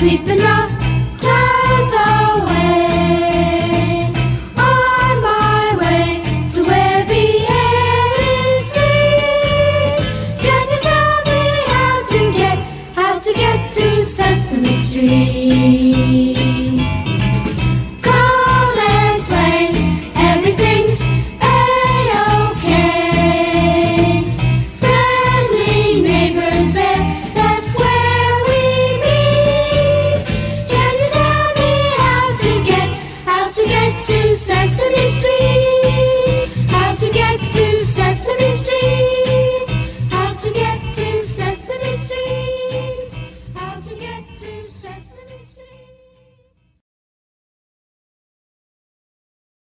sweeping the clouds away. On my way to where the air is sweet. Can you tell me how to get to Sesame Street? Come and play, everything's A-okay. Friendly neighbors there, that's where we meet. Can you tell me how to get to Sesame Street? How to get to Sesame Street? How to get to Sesame Street? How to get to Sesame Street?